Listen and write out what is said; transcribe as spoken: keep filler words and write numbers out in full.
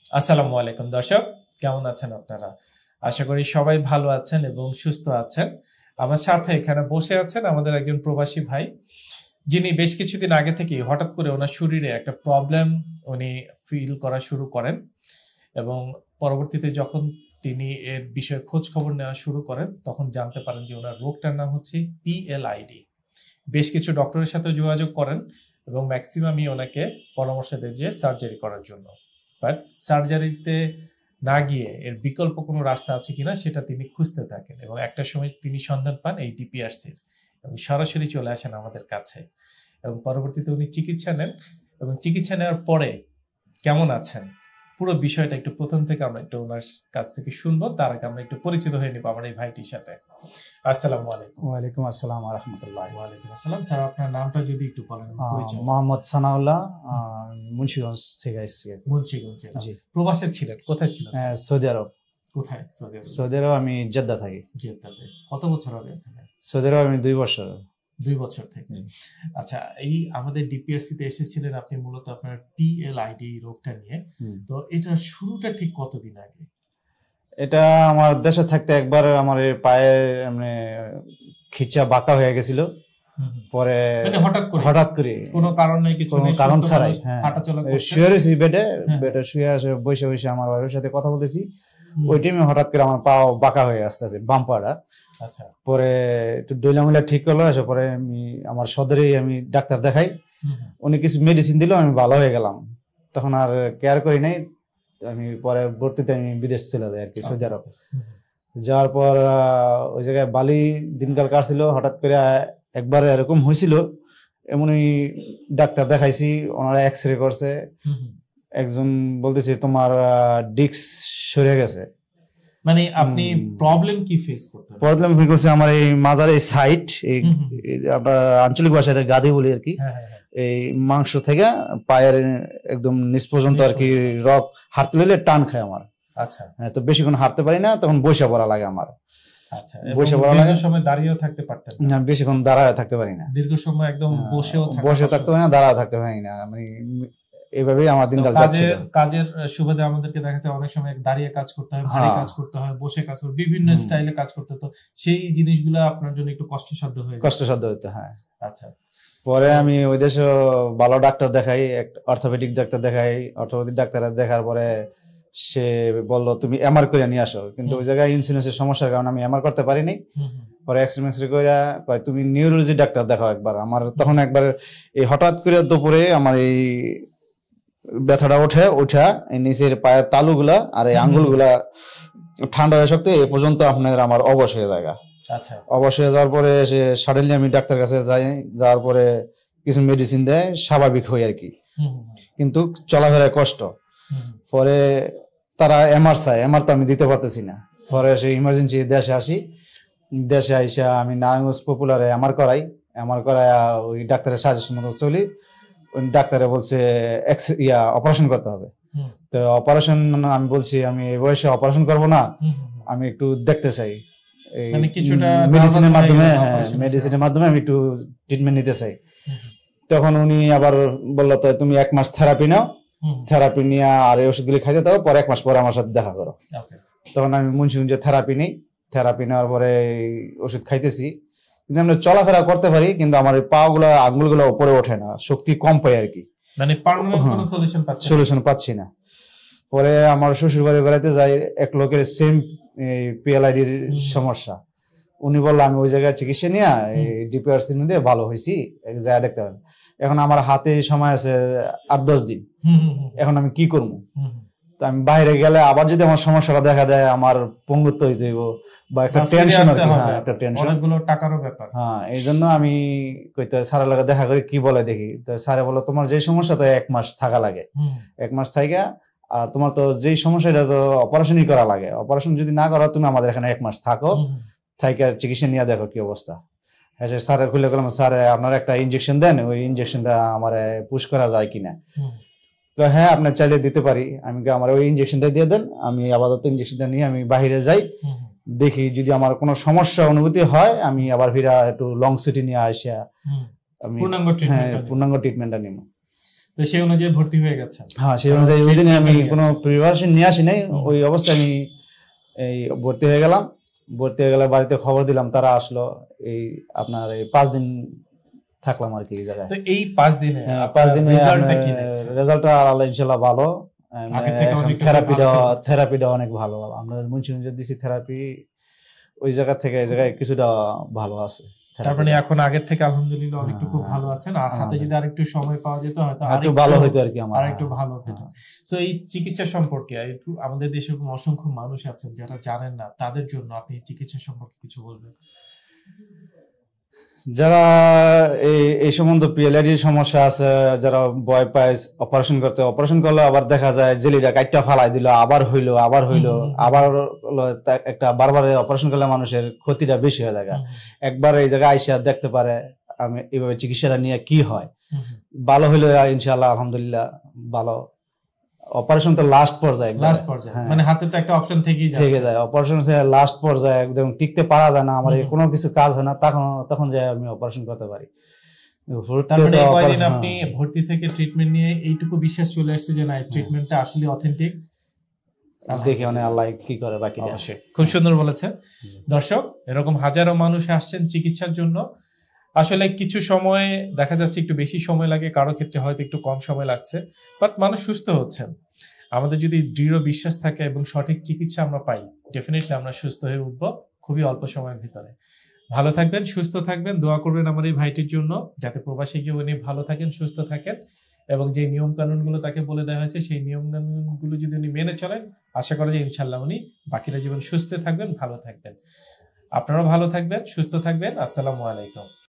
আসসালামু আলাইকুম দর্শক, কেমন আছেন আপনারা? আশা করি সবাই ভালো আছেন এবং সুস্থ আছেন। আমার সাথে এখানে বসে আছেন আমাদের একজন প্রবাসী ভাই, যিনি বেশ কিছুদিন আগে থেকেই হঠাৎ করে ওনার শরীরে একটা প্রবলেম উনি ফিল করা শুরু করেন এবং পরবর্তীতে যখন তিনি এর বিষয়ে খোঁজ খবর নেওয়া শুরু করেন তখন জানতে পারেন যে ওনার রোগটার নাম হচ্ছে পিএলআইডি। বেশ কিছু ডক্টরের সাথে যোগাযোগ করেন এবং ম্যাক্সিমামই ওনাকে পরামর্শ দেন যে সার্জারি করার জন্য। বাট সার্জারিতে না গিয়ে এর বিকল্প কোনো রাস্তা আছে কিনা সেটা তিনি খুঁজতে থাকেন এবং একটা সময় তিনি সন্ধান পান এই ডিপিআরসির এবং সরাসরি চলে আসেন আমাদের কাছে এবং পরবর্তীতে উনি চিকিৎসা নেন এবং চিকিৎসা নেওয়ার পরে কেমন আছেন পুরো বিষয়টা একটু প্রথম থেকে আমরা একটু ওনার কাছ থেকে শুনবো। তার আগে আমরা একটু পরিচিত হয়ে নিব আমার এই ভাইটির সাথে। আসসালামু আলাইকুম। ওয়ালাইকুম আসসালাম ওয়া রাহমাতুল্লাহ। ওয়ালাইকুম আসসালাম। স্যার, আপনার নামটা যদি একটু বলেন। পরিচয়। মোহাম্মদ সানাউল্লাহ, মুন্সিগঞ্জ থেকে আসছি। মুন্সিগঞ্জ। জি। প্রবাসে ছিলেন? কোথায় ছিলেন? সৌদি আরব। কোথায়? সৌদি আরব। সৌদি আরব আমি জেদ্দা থাকি। জেদ্দাতে। কত বছর হবে এখানে? সৌদি আরব আমি দুই বছর। দুই বছর থেকে। আচ্ছা, এই আমাদের ডিপিআরসি তে এসেছিলেন আপনি মূলত আপনার পিএলআইডি রোগটা নিয়ে। তো এটা শুরুটা ঠিক কতদিন আগে? এটা আমার দেশে থাকতে একবার আমার পায়ে মানে খিচা বাঁকা হয়ে গেছিল। পরে মানে হঠাৎ করে হঠাৎ করে কোনো কারণ নেই, কিছু নেই, কারণ ছাড়াই হাঁটাচলা করতে শুয়ে রয়েছি বেডে। বেডে শুয়ে আসে বসে বসে আমার ওয়াইফের সাথে কথা বলতেছি। ওই টাইমে হঠাৎ করে আমার পা বাঁকা হয়ে আসতেছে, বাম পাটা। আচ্ছা। পরে একটু ডইলামিলা ঠিক করলো, এসে পরে আমি আমার সদরেই আমি ডাক্তার দেখাই। উনি কিছু মেডিসিন দিল, আমি ভালো হয়ে গেলাম। তখন আর কেয়ার করি নাই। আমি পরে ভর্তিতে আমি বিদেশ চলে যাই আর কি, সৌদি আরব। যাওয়ার পর ওই জায়গায় বালি দিনকাল কাটছিল। হঠাৎ করে একবার এরকম হয়েছিল, এমনই ডাক্তার দেখাইছি, ওনারা এক্স রে করছে। একজন বলতেছে তোমার ডিস্ক সরে গেছে। মানে আপনি প্রবলেম কি ফেস করতে? প্রবলেম ফেস করছে আমার এই মাজার এই সাইড, এই আপনার আঞ্চলিক ভাষায় গাদি বলি আর কি। এই মাংস থেকে পায়ের একদম নিচ পর্যন্ত আর কি রক হাঁটতে গেলে টান খায় আমার। আচ্ছা। হ্যাঁ, তো বেশিক্ষণ হাঁটতে পারি না, তখন বসে পড়া লাগে আমার। আচ্ছা। বসে পড়া লাগে। সময় দাঁড়িয়েও থাকতে পারতেন না? বেশিক্ষণ দাঁড়ায় থাকতে পারি না। দীর্ঘ সময় একদম বসেও বসে থাকতে পারি না, দাঁড়ায় থাকতে পারি না। মানে এইভাবেই আমার দিনকাল যাচ্ছে। কাজের সুবাদে আমাদেরকে দেখা যায় অনেক সময় দাঁড়িয়ে কাজ করতে হয়, ভারী কাজ করতে হয়, বসে কাজ করতে, বিভিন্ন স্টাইলে কাজ করতে। তো সেই জিনিসগুলো আপনার জন্য একটু কষ্টসাধ্য হয়ে কষ্টসাধ্য হতো। হ্যাঁ। আচ্ছা। পরে আমি ওই দেশে ভালো ডাক্তার দেখাই, অর্থোপেডিক ডাক্তার দেখাই। অর্থোপেডিক ডাক্তার দেখার পরে সে বললো তুমি এমআর করে নিয়ে আসো, কিন্তু ওই জায়গায় ইন্স্যুরেন্সের সমস্যার কারণে আমি এমআর করতে পারিনি। পরে এক্সরে মেক্সরে করে কয় তুমি নিউরোলজি ডাক্তার দেখাও একবার। আমার তখন একবার এই হঠাৎ করে দুপুরে আমার এই ব্যথাটা ওঠে, ওঠা এই নিচের পায়ের তালুগুলা আর এই আঙ্গুলগুলা ঠান্ডা হয়ে শক্ত এ পর্যন্ত আপনার আমার অবশ হয়ে যায়। আচ্ছা। অবশ হয়ে যাওয়ার পরে সে সাডেনলি আমি ডাক্তার কাছে যাই। যাওয়ার পরে কিছু মেডিসিন দেয়, স্বাভাবিক হই আর কি, কিন্তু চলাফেরায় কষ্ট। পরে তারা এমআর চায়, এমআর তো আমি দিতে পারতেছি না। পরে সে ইমার্জেন্সি দেশে আসি। দেশে আইসা আমি নারায়ণগঞ্জ পপুলারে এমআর করাই। এমআর করাই ওই ডাক্তারের সাজেশন মতো চলি। ওই ডাক্তারে বলছে এক্স ইয়া অপারেশন করতে হবে। তো অপারেশন আমি বলছি আমি এই বয়সে অপারেশন করব না, আমি একটু দেখতে চাই, মেডিসিনের মাধ্যমে মেডিসিনের মাধ্যমে আমি একটু ট্রিটমেন্ট নিতে চাই। তখন উনি আবার বললো তো তুমি এক মাস থেরাপি নাও, থেরাপি নিয়ে আর এই ওষুধগুলি খাইতে দাও, পরে এক মাস পরে আমার সাথে দেখা করো। তখন আমি মুন্সিগঞ্জে থেরাপি নেই। থেরাপি নেওয়ার পরে ওষুধ খাইতেছি, কিন্তু আমরা চলাফেরা করতে পারি, কিন্তু আমার পা গুলা আঙ্গুল গুলো উপরে ওঠে না, শক্তি কম পাই আর কি, মানে পার্মানেন্ট কোনো সলিউশন পাচ্ছি সলিউশন পাচ্ছি না। পরে আমার শ্বশুর বাড়ি বেড়াইতে যাই, এক লোকের সেম পিএলআইডির সমস্যা। উনি বললো আমি ওই জায়গায় চিকিৎসা নিয়ে ডিপিআরসি মধ্যে ভালো হয়েছি, জায়গা দেখতে পারেন। এখন আমার হাতে সময় আছে আট দশ দিন, এখন আমি কি করবো? তো আমি বাইরে গেলে আবার যদি আমার সমস্যাটা দেখা দেয়, আমার পঙ্গুত্ব হয়ে যাইব বা একটা টেনশন আর কি। হ্যাঁ, একটা টেনশন, অনেকগুলো টাকারও ব্যাপার। হ্যাঁ, এই জন্য আমি কইতে স্যারের লাগে দেখা করি কি বলে দেখি। তো স্যারে বলো তোমার যে সমস্যা তো এক মাস থাকা লাগে, এক মাস থাকা, আর তোমার তো যেই সমস্যা এটা তো অপারেশনই করা লাগে। অপারেশন যদি না করো তুমি আমাদের এখানে এক মাস থাকো, থাইকা চিকিৎসা নিয়ে দেখো কি অবস্থা। হ্যাঁ, স্যারে খুলে গেলাম, স্যার আপনার একটা ইনজেকশন দেন, ওই ইনজেকশনটা আমার পুশ করা যায় কিনা। তো হ্যাঁ, আপনার চাইলে দিতে পারি। আমি আমার ওই ইনজেকশনটা দিয়ে দেন, আমি আপাতত ইনজেকশনটা নিয়ে আমি বাহিরে যাই, দেখি যদি আমার কোনো সমস্যা অনুভূতি হয় আমি আবার ফিরা একটু লং ছুটি নিয়ে আসা আমি পূর্ণাঙ্গ ট্রিটমেন্টটা নিব। তো সেই অনুযায়ী ভর্তি হয়ে গেছেন? হ্যাঁ, সেই অনুযায়ী ওই দিনে আমি কোনো প্রিপারেশন নিয়ে আসি নাই, ওই অবস্থায় আমি এই ভর্তি হয়ে গেলাম। ভর্তি হয়ে গেলে বাড়িতে খবর দিলাম, তারা আসলো। এই আপনার এই পাঁচ দিন থাকলাম আর কি এই জায়গায়। তো এই পাঁচ দিনে পাঁচ দিনে রেজাল্টটা আল্লাহ ইনশাআল্লাহ ভালো। থেরাপিটা থেরাপিটা অনেক ভালো। আমরা মুন্সিগঞ্জে দিছি থেরাপি, ওই জায়গা থেকে এই জায়গায় কিছুটা ভালো আছে। তার মানে এখন আগের থেকে আলহামদুলিল্লাহ অনেকটুকু ভালো আছেন। আর হাতে যদি আরেকটু সময় পাওয়া যেত হয়তো আরেকটু ভালো হতো আর কি, আমার আরেকটু ভালো হতো। সো এই চিকিৎসা সম্পর্কে একটু আমাদের দেশে অসংখ্য মানুষ আছেন যারা জানেন না, তাদের জন্য আপনি চিকিৎসা সম্পর্কে কিছু বলবেন? যারা এই এই সম্বন্ধ পিএলআইডির সমস্যা আছে, যারা ভয় পায় অপারেশন করতে, অপারেশন করলে আবার দেখা যায় জেলিটা কাটটা ফালাই দিল, আবার হইলো আবার হইলো আবার একটা বারবার অপারেশন করলে মানুষের ক্ষতিটা বেশি হয়ে যায়। একবার এই জায়গায় আইসা দেখতে পারে আমি এইভাবে চিকিৎসাটা নিয়ে কি হয়, ভালো হইলো ইনশাআল্লাহ আলহামদুলিল্লাহ ভালো। অপারেশন তো লাস্ট পর্যায়ে, লাস্ট পর্যায়ে মানে হাতে তো একটা অপশন থেকেই যায়, থেকে যায়। অপারেশন সে লাস্ট পর্যায়ে একদম টিকতে পারা যায় না, আমার কোনো কিছু কাজ হয় না, তখন তখন যায় আমি অপারেশন করতে পারি। তারপরে কয়দিন আপনি ভর্তি থেকে ট্রিটমেন্ট নিয়ে এইটুকু বিশ্বাস চলে আসছে যে না এই ট্রিটমেন্টটা আসলে অথেন্টিক, দেখে অনেক আল্লাহ কি করে বাকি। অবশ্যই খুব সুন্দর বলেছেন। দর্শক, এরকম হাজারো মানুষ আসছেন চিকিৎসার জন্য। আসলে কিছু সময় দেখা যাচ্ছে একটু বেশি সময় লাগে, কারো ক্ষেত্রে হয়তো একটু কম সময় লাগছে, বাট মানুষ সুস্থ হচ্ছেন। আমাদের যদি দৃঢ় বিশ্বাস থাকে এবং সঠিক চিকিৎসা আমরা পাই, ডেফিনেটলি আমরা সুস্থ হয়ে উঠবো খুবই অল্প সময়ের ভিতরে। ভালো থাকবেন, সুস্থ থাকবেন, দোয়া করবেন আমার এই ভাইটির জন্য যাতে প্রবাসী গিয়ে উনি ভালো থাকেন, সুস্থ থাকেন, এবং যে নিয়ম কানুনগুলো তাকে বলে দেওয়া হয়েছে সেই নিয়ম কানুনগুলো যদি উনি মেনে চলেন, আশা করা যায় ইনশাল্লাহ উনি বাকিটা জীবন সুস্থ থাকবেন, ভালো থাকবেন। আপনারাও ভালো থাকবেন, সুস্থ থাকবেন। আসসালামু আলাইকুম।